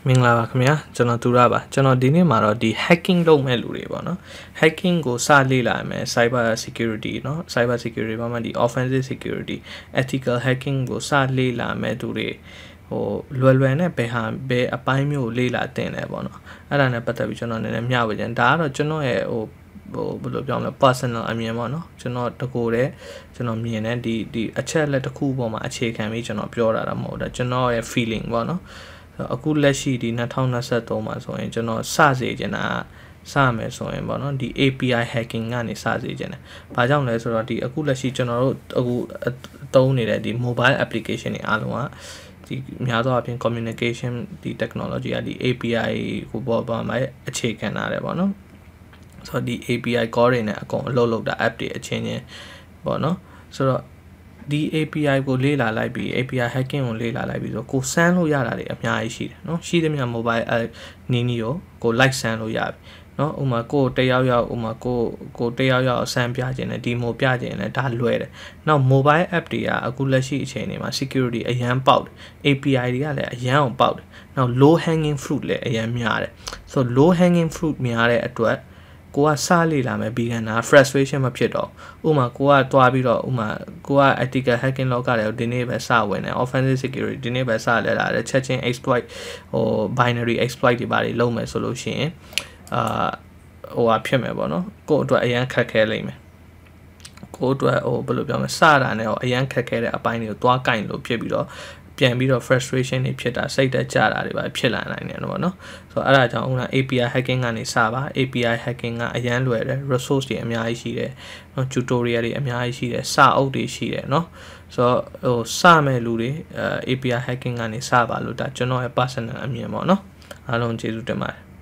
မင်္ဂလာပါခင်ဗျာကျွန်တော်သူရပါကျွန်တော်ဒီနေ့မှာတော့ဒီ hacking လုပ်မဲ့လူတွေပေါ့နော် hacking ကိုစလေ့လာမယ် cyber security เนาะ cyber security ဘာမှဒီ offensive security ethical hacking ကိုစလေ့လာမဲ့သူတွေဟိုလွယ်နဲ့ဘယ်အပိုင်းမျိုးလေ့လာတင်လဲပေါ့နော်အဲ့ဒါနဲ့ပတ်သက်ပြီးကျွန်တော်နည်းနည်းမျှဝေခြင်းဒါကတော့ကျွန်တော်ရဲ့ဘယ်လိုပြောမလဲ personal အမြင်ပေါ့နော်ကျွန်တော်တကူတဲ့ကျွန်တော်မြင်တဲ့ဒီအချက်လက်တစ်ခုပေါ်မှာအခြေခံပြီးကျွန်တော်ပြောတာမဟုတ်တာကျွန်တော်ရဲ့ feeling ပေါ့နော်အခုလက်ရှိဒီ2023မှာဆိုရင်ကျွန်တော်စစေချင်တာစမယ်ဆိုရင်ပေါ့နော်ဒီ API hacking ကနေစစေချင်တယ်။ဘာကြောင့်လဲဆိုတော့ဒီအခုလက်ရှိကျွန်တော်တို့အခုသုံးနေတဲ့ဒီ mobile application တွေအားလုံးကဒီများသောအားဖြင့် communication ဒီ technology ကဒီ API ကိုပေါ်မှာအခြေခံထားတယ်ပေါ့နော်။ဆိုတော့ဒီ API call တွေနဲ့အကုန်အလုပ်တာ app တွေအချင်းချင်းပေါ့နော်။ဆိုတော့ဒီ API ကိုလေ့လာလိုက်ပြီး API hacking ကိုလေ့လာလိုက်ပြီးဆိုကိုစမ်းလို့ရတာတွေအများကြီးရှိတယ်เนาะရှိသမျှ mobile app နီးကို like စမ်းလို့ရပြီเนาะဥမာကိုတယောက်ဥမာကိုတယောက်စမ်းပြခြင်းနဲ့ demo ပြခြင်းနဲ့ဒါလွယ်တယ်နောက် mobile app တွေကအခုလက်ရှိအချိန်တွေမှာ security အရန်ပေါက်တယ် API တွေကလည်းအရန်အောင်ပေါက်တယ်နောက် low hanging fruit လည်းအရန်များတယ်ဆို low hanging fruit များတဲ့အတွက်ကိုကစလေ့လာမယ် beginner frustration မဖြစ်တော့ဥမာကိုကတွားပြီးတော့ဥမာကိုက ethical hacking လောကတွေဒီနေ့ပဲစဝင်တယ် offensive security ဒီနေ့ပဲစလဲလာတယ်ချက်ချင်း exploit ဟို binary exploit တွေပါတွေလုပ်မယ်ဆိုလို့ရှိရင်ဟိုဖြစ်မယ်ပေါ့နော်ကိုအတွက်အရန်ခက်ခဲလိမ့်မယ်ကိုအတွက်ဟိုဘယ်လိုပြောမလဲစတာနဲ့အရန်ခက်ခဲတဲ့အပိုင်းတွေကိုတွားကင်လို့ဖြစ်ပြီးတော့ပြန်ပြီးတော့ frustration တွေဖြစ်တာစိတ်တက်ကြတာတွေပါဖြစ်လာနိုင်တယ်ပေါ့နော်ဆိုတော့အဲ့ဒါကြောင့်ဦးလား API hacking ကနေစပါ API hacking ကအရန်လွယ်တယ် resource တွေအများကြီးရှိတယ်နော် tutorial တွေအများကြီးရှိတယ်စာအုပ်တွေရှိတယ်နော်ဆိုတော့ဟိုစမဲ့လူတွေAPI hacking ကနေစပါလို့ဒါကျွန်တော်ရဲ့ personal အမြင်ပေါ့နော်အားလုံးကျေးဇူးတင်ပါတယ်